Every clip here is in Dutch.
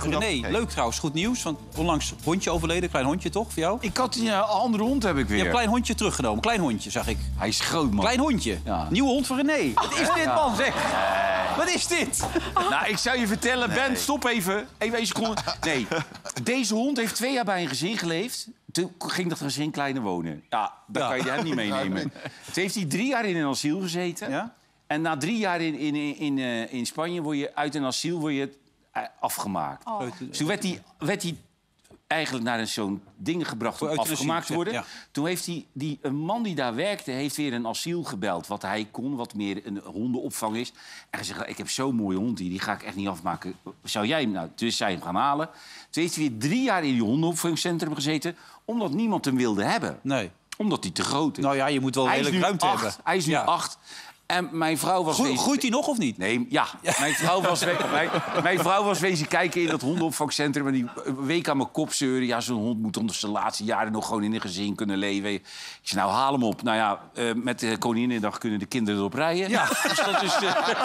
goed René, af. leuk trouwens, goed nieuws. Want onlangs hondje overleden, klein hondje toch, voor jou? Ik had een andere hond, heb ik weer. Je hebt een klein hondje teruggenomen, klein hondje, zag ik. Hij is groot, man. Klein hondje, Ja. nieuwe hond voor René. Wat is dit, man, zeg? Wat is dit? Nou, ik zou je vertellen, Ben, stop even. Even een seconde. Nee, deze hond heeft 2 jaar bij een gezin geleefd. Toen ging dat gezin kleiner wonen. Ja, daar kan je hem niet meenemen. Toen heeft hij 3 jaar in een asiel gezeten. Ja? En na 3 jaar in Spanje word je uit een asiel afgemaakt. Dus toen werd hij eigenlijk naar zo'n dingen gebracht om euthanasie, afgemaakt te worden. ja. Toen heeft een man die daar werkte, heeft weer een asiel gebeld. Wat hij kon, wat meer een hondenopvang is. En hij zegt, ik heb zo'n mooie hond hier, die ga ik echt niet afmaken. Zou jij hem nou? Dus zij hem gaan halen. Toen heeft hij weer 3 jaar in die hondenopvangcentrum gezeten, omdat niemand hem wilde hebben. Nee. Omdat hij te groot is. Nou ja, je moet wel Hij is redelijk nu ruimte 8. hebben. Hij is nu Ja. 8. En mijn vrouw was... Groeit hij nog of niet? Nee, ja. Mijn vrouw was wezen kijken in dat hondenopvangcentrum... en die week aan mijn kop zeuren. Ja, zo'n hond moet onder zijn laatste jaren nog gewoon in een gezin kunnen leven. Ik zei, nou, haal hem op. Nou ja, met de Koninginnedag kunnen de kinderen erop rijden. Ja. Dus dat is...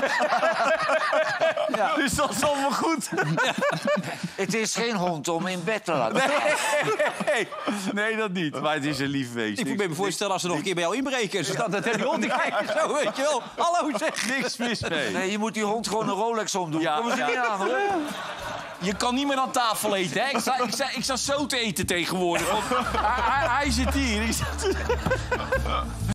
Dus dat is allemaal goed. Het is geen hond om in bed te laten. Nee, dat niet. Maar het is een lief beest. Ik probeer me voorstellen als ze nog een keer bij jou inbreken. Ze staan dat die hond te kijken, zo, weet je wel. Hallo, zeg. Niks mis mee. Nee, je moet die hond gewoon een Rolex omdoen. Ja, Kom eens ja. niet aan, hoor. Je kan niet meer aan tafel eten, hè? Ik sta zo te eten tegenwoordig. Want hij zit hier.